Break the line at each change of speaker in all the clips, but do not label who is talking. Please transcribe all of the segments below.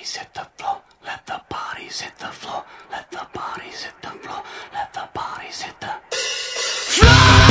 bodies hit the floor. Let the bodies hit the floor. Let the bodies hit the floor. Let the bodies hit the floor.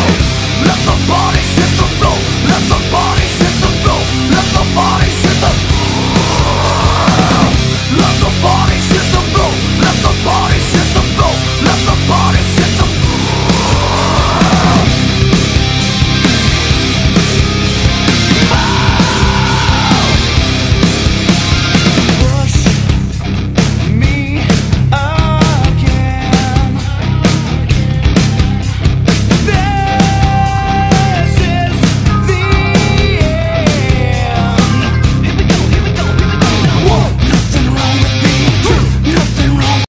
Let the bodies hit the floor. Let the bodies hit the